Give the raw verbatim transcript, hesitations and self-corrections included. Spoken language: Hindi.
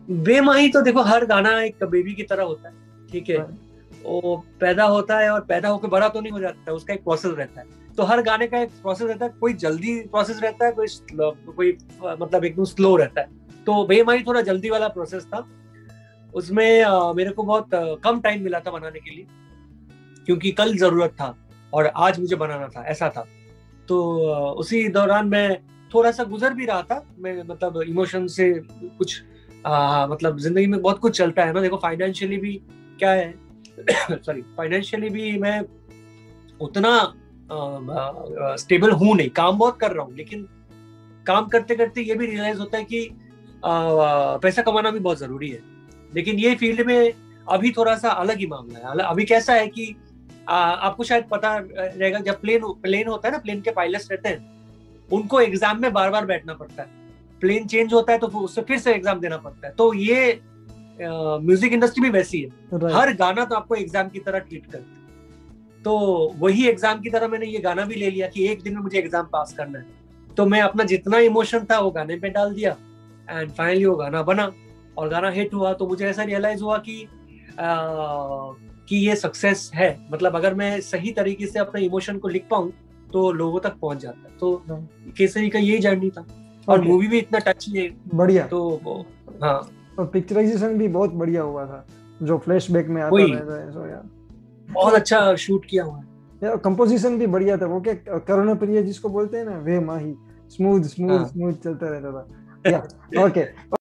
बेमाही तो देखो हर गाना एक बेबी की तरह होता है, ठीक है। वो पैदा होता है और पैदा होकर बड़ा तो नहीं हो जाता है, उसका एक प्रोसेस रहता है। तो हर गाने का एक प्रोसेस रहता है, कोई जल्दी प्रोसेस रहता है, कोई कोई मतलब एकदम स्लो रहता है। तो बेमाही थोड़ा जल्दी वाला प्रोसेस था। उसमें आ, मेरे को बहुत आ, कम टाइम मिला था बनाने के लिए, क्योंकि कल जरूरत था और आज मुझे बनाना था, ऐसा था। तो आ, उसी दौरान मैं थोड़ा सा गुजर भी रहा था, मैं मतलब इमोशन से कुछ आ, मतलब जिंदगी में बहुत कुछ चलता है ना, देखो फाइनेंशियली भी क्या है सॉरी फाइनेंशियली भी मैं उतना स्टेबल हूं नहीं, काम बहुत कर रहा हूँ, लेकिन काम करते करते ये भी रियलाइज होता है कि आ, पैसा कमाना भी बहुत जरूरी है। लेकिन ये फील्ड में अभी थोड़ा सा अलग ही मामला है। अभी कैसा है कि आ, आपको शायद पता रहेगा, जब प्लेन प्लेन होता है ना, प्लेन के पायलट्स रहते हैं, उनको एग्जाम में बार बार बैठना पड़ता है। प्लेन चेंज होता है तो उससे फिर से एग्जाम देना पड़ता है। तो ये म्यूजिक इंडस्ट्री भी वैसी है, right. हर गाना तो आपको एग्जाम की तरह ट्रीट करता है। तो वही एग्जाम की तरह मैंने ये गाना भी ले लिया कि एक दिन में मुझे एग्जाम पास करना है, तो मैं अपना जितना इमोशन था वो गाने पे डाल दिया, एंड फाइनली वो गाना बना और गाना हिट हुआ। तो मुझे ऐसा रियलाइज हुआ कि आ, कि ये सक्सेस है, मतलब अगर मैं सही तरीके से अपने इमोशन को लिख पाऊं तो लोगों तक पहुंच जाता है। तो केसरी का यही जर्नी था। और okay. मूवी भी इतना टची है, बढ़िया। तो हाँ, और पिक्चराइजेशन भी बहुत बढ़िया हुआ था, जो फ्लैशबैक में आता रहता है। सो यार बहुत अच्छा शूट किया हुआ है यार, कंपोजिशन भी बढ़िया था। वो क्या करुणा प्रिय जिसको बोलते हैं ना, वे माही, स्मूथ स्मूथ हाँ। स्मूथ चलता रहता था। या ओके